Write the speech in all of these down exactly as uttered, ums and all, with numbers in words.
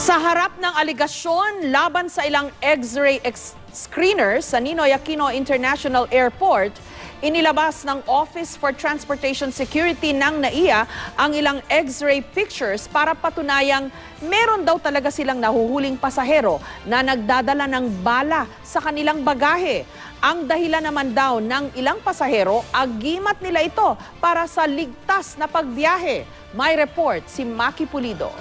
Sa harap ng aligasyon laban sa ilang X-ray screeners sa Ninoy Aquino International Airport, inilabas ng Office for Transportation Security ng N A I A ang ilang X-ray pictures para patunayang meron daw talaga silang nahuhuling pasahero na nagdadala ng bala sa kanilang bagahe. Ang dahilan naman daw ng ilang pasahero, agimat nila ito para sa ligtas na pagbiyahe. May report si Maki Pulido.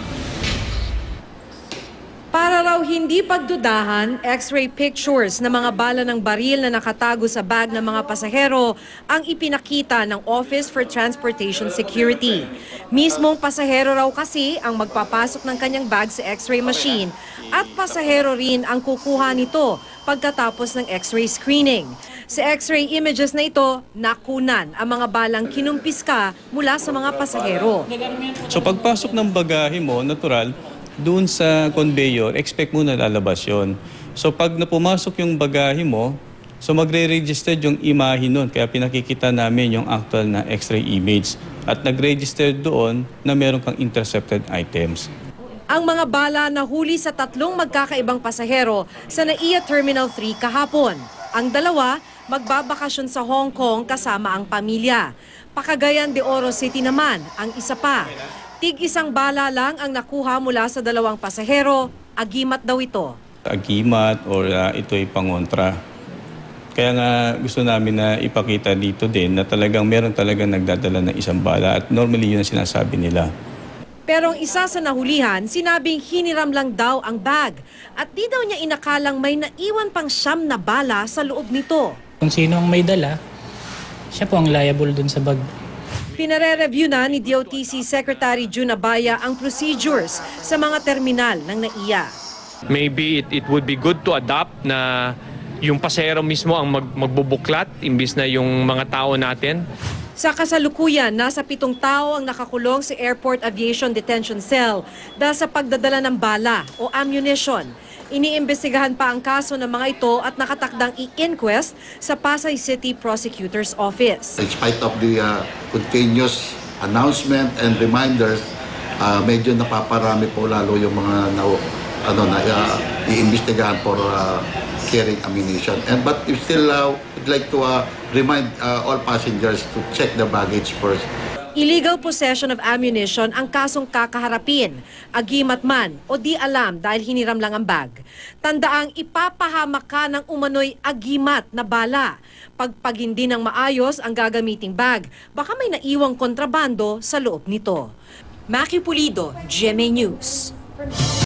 Para raw hindi pagdudahan, X-ray pictures ng mga bala ng baril na nakatago sa bag ng mga pasahero ang ipinakita ng Office for Transportation Security. Mismong pasahero raw kasi ang magpapasok ng kanyang bag sa X-ray machine at pasahero rin ang kukuha nito pagkatapos ng X-ray screening. Sa X-ray images na ito, nakunan ang mga balang kinumpiska mula sa mga pasahero. So pagpasok ng bagahe mo, natural, doon sa conveyor, expect mo na lalabas yun. So pag napumasok yung bagahe mo, so magre-register yung imahe nun. Kaya pinakikita namin yung actual na X-ray image. At nag-register doon na meron kang intercepted items. Ang mga bala na huli sa tatlong magkakaibang pasahero sa N A I A Terminal three kahapon. Ang dalawa, magbabakasyon sa Hong Kong kasama ang pamilya. Cagayan de Oro City naman ang isa pa. Tig-isang bala lang ang nakuha mula sa dalawang pasahero, agimat daw ito. Agimat or uh, ito ay pangontra. Kaya nga gusto namin na ipakita dito din na talagang meron talagang nagdadala ng isang bala at normally yun ang sinasabi nila. Pero ang isa sa nahulihan, sinabing hiniram lang daw ang bag at di daw niya inakalang may naiwan pang siyam na bala sa loob nito. Kung sino ang may dala, siya po ang liable dun sa bag. Pinare-review na ni D O T C Secretary June Abaya ang procedures sa mga terminal ng N A I A. Maybe it, it would be good to adapt na yung pasahero mismo ang mag, magbubuklat imbis na yung mga tao natin. Sa kasalukuyan, nasa pitong tao ang nakakulong sa Airport Aviation Detention Cell dahil sa pagdadala ng bala o ammunition. Iniimbestigahan pa ang kaso ng mga ito at nakatakdang i-inquest sa Pasay City Prosecutor's Office. In spite of the uh, continuous announcement and reminders, uh, medyo napaparami po lalo yung mga na, ano, na uh, i-imbestigahan for uh, carrying ammunition. And but if still uh, would like to uh, remind uh, all passengers to check the baggage first. Illegal possession of ammunition ang kasong kakaharapin, agimat man o di alam dahil hiniram lang ang bag. Tandaang ipapahamak ka ng umano'y agimat na bala. Pagpag hindi ng maayos ang gagamiting bag, baka may naiwang kontrabando sa loob nito. Maki Pulido, G M A News.